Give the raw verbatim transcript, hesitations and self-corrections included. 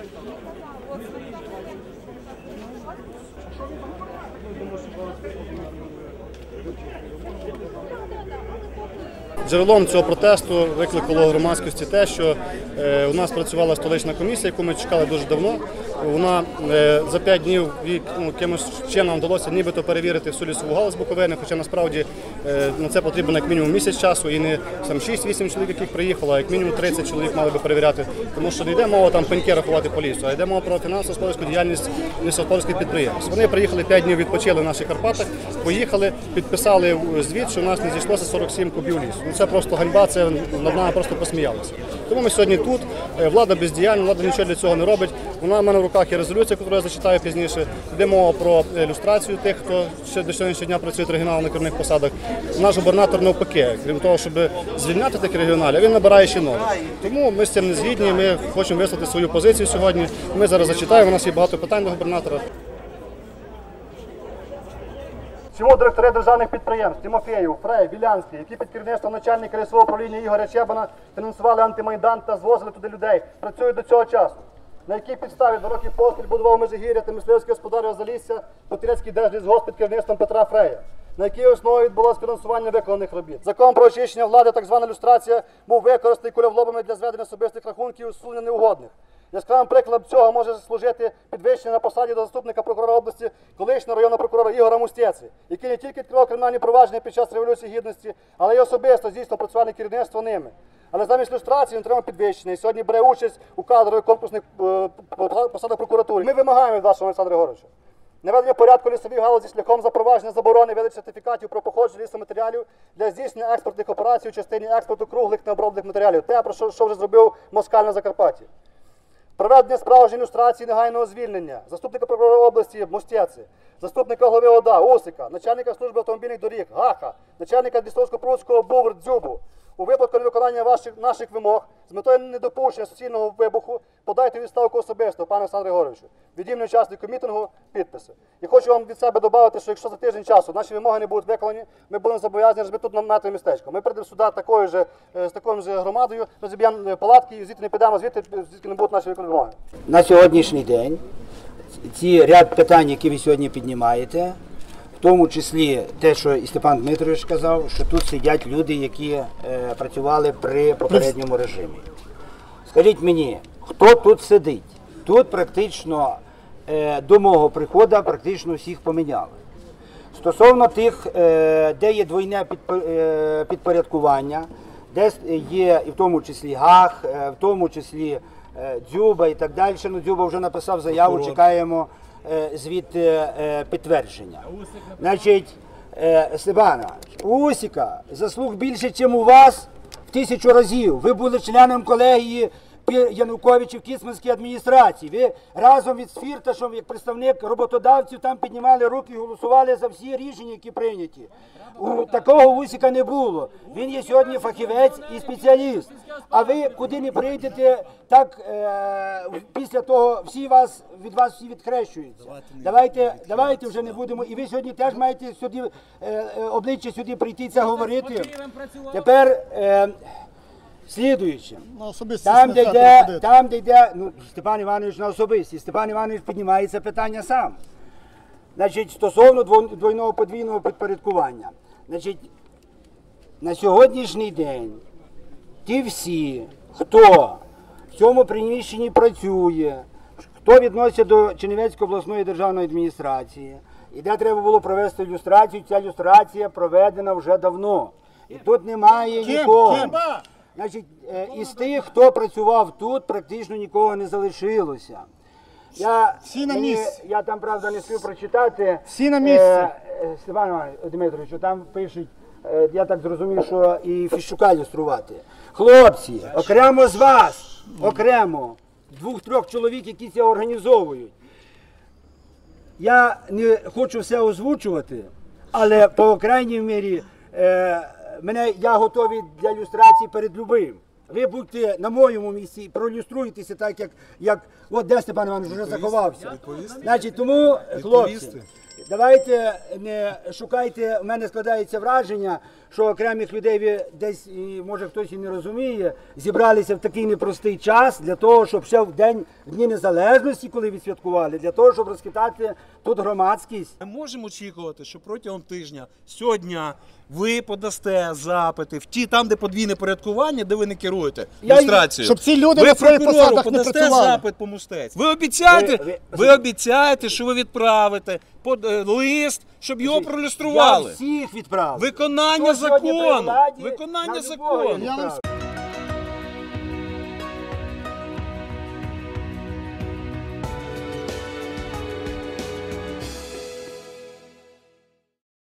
Джерелом цього протесту викликало громадськості те, що е, у нас працювала столична комісія, яку ми чекали дуже давно. Вона е, за п'ять днів ну, якимось чином вдалося нібито перевірити всю лісову галузь Буковини, хоча насправді е, на це потрібно як мінімум місяць часу, і не шість-вісім чоловік, яких приїхало, а як мінімум тридцять чоловік мали би перевіряти, тому що не йде мова там пеньки рахувати по лісу, а йде мова про фінансово-господарську діяльність лісогосподарських підприємств. Вони приїхали п'ять днів, відпочили в наших Карпатах, поїхали, підписали звіт, що у нас не зійшлося сорок сім кубів лісу. Ну, це просто ганьба, це над нами просто посміялися. Тому ми сьогодні тут, влада бездіяльна, влада нічого для цього не робить. Вона в мене в руках є резолюція, яку я зачитаю пізніше. Йде мова про люстрацію тих, хто ще до сьогоднішнього дня працює регіонал на керівних посадах. Наш губернатор навпаки, крім того, щоб звільняти таких регіоналів, він набирає ще нових. Тому ми з цим не згідні, ми хочемо висловити свою позицію сьогодні. Ми зараз зачитаємо, у нас є багато питань до губернатора. Чому директори державних підприємств Тимофєєв, Фрей, Білянський, які під керівництвом начальника лісового управління Ігоря Чебана фінансували антимайдан та звозили туди людей, працюють до цього часу? На якій підставі два роки поспіль будував Межигір'я та мисливське господарство Залісся Путилецький держлісгосп під керівництвом Петра Фрея? На якій основі відбулося фінансування виконаних робіт? Закон про очищення влади, так звана люстрація, був використаний кульовлобами для зведення особистих рахунків і усунення неугодних. Яскравим прикладом цього може служити підвищення на посаді до заступника прокурора області колишнього районного прокурора Ігора Мустєці, який не тільки відкривав кримінальні провадження під час Революції Гідності, але й особисто здійснював працювання керівництва ними. Але замість люстрації він отримав підвищення і сьогодні бере участь у кадрових конкурсних посадах прокуратури. Ми вимагаємо від вашого Олександра Григоровича наведення порядку лісовій галузі шляхом запровадження заборони видачі сертифікатів про походження лісоматеріалів для здійснення експортних операцій у частині експорту круглих необроблених матеріалів. Те, про що, що вже зробив Москаль на Закарпатті. Проведення справжньої люстрації негайного звільнення заступника прокурора області Мустєці, заступника голови ОДА Усика, начальника служби автомобільних доріг Гаха, начальника Дністровсько-Прутського Бувр Дзюбу. У випадку невиконання ваших, наших вимог з метою недопущення суцільного вибуху подайте відставку особисто, пане Олександре Григоровичу, від імені учасників мітингу підписи. І хочу вам від себе додати, що якщо за тиждень часу наші вимоги не будуть виконані, ми будемо зобов'язані розбити тут наметове містечко. Ми прийдемо сюди такою же, з такою ж громадою, розіб'ємо палатки і звідти не підемо, звідти, звідки не будуть наші вимоги. На сьогоднішній день ці ряд питань, які ви сьогодні піднімаєте, в тому числі те, що і Степан Дмитрович сказав, що тут сидять люди, які е, працювали при попередньому режимі. Скажіть мені, хто тут сидить? Тут практично е, до мого приходу практично всіх поміняли. Стосовно тих, е, де є двойне підпо, е, підпорядкування, де є і в тому числі Гах, е, в тому числі е, Дзюба і так далі. Ну, Дзюба вже написав заяву, чекаємо звіт підтвердження. Значить, Степана, у Усика заслуг більше, ніж у вас в тисячу разів. Ви були членом колегії Януковича в Кіцманській адміністрації. Ви разом від Фірташем, як представник роботодавців, там піднімали руки і голосували за всі рішення, які прийняті. У такого Усика не було. Він є сьогодні фахівець і спеціаліст. А ви куди не прийдете, так е, після того всі вас, від вас всі відхрещуються. Давайте, давайте вже не будемо. І ви сьогодні теж маєте сюди, е, обличчя сюди прийти це говорити. Тепер е, слідуючи. Там, де йде, там, де йде, ну, Степан Іванович на особисті, Степан Іванович піднімає це питання сам. Значить, стосовно двойного подвійного підпорядкування. Значить, на сьогоднішній день ті всі, хто в цьому приміщенні працює, хто відноситься до Чернівецької обласної державної адміністрації, і де треба було провести люстрацію, ця люстрація проведена вже давно. І тут немає нікого. Значить, із тих, хто працював тут, практично нікого не залишилося. Я, Всі на мені, місці. я там, правда, не слів прочитати. Всі на місці. Е, Степан Дмитрович, там пишуть, е, я так зрозумів, що і Фіщука люструвати. Хлопці, окремо з вас, окремо, двох-трьох чоловік, які це організовують. Я не хочу все озвучувати, але по крайній мірі, е, мене, я готовий для люстрації перед любим. Ви будьте на моєму місці і пролюструєтеся так, як, як от де Степан Іванович вже заховався. Значить, тому, хлопці, Давайте не шукайте, в мене складається враження, що окремих людей ви десь, і, може хтось і не розуміє, зібралися в такий непростий час для того, щоб ще в день в Дні Незалежності, коли відсвяткували, для того, щоб розхитати тут громадськість. Ми можемо очікувати, що протягом тижня, сьогодні ви подасте запити в ті, там, де подвійне порядкування, де ви не керуєте Я- люстрацією. Щоб ці люди ви на своїх прокурору посадах не подасте працювали. запит по мустець. Ви обіцяєте, Ви- ви, ви- обіцяєте, що ви відправите под, е, лист, щоб його Я пролюстрували. всіх відправив. Виконання Хто сьогодні при закону. владі, Виконання на любого я закону. відправив.